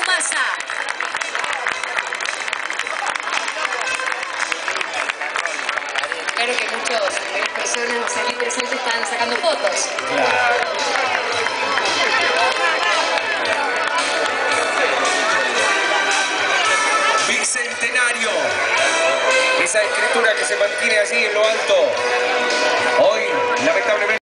pasa. Claro que muchas personas aquí presentes están sacando fotos. Claro. Bicentenario. Esa escritura que se mantiene allí en lo alto. Hoy, lamentablemente.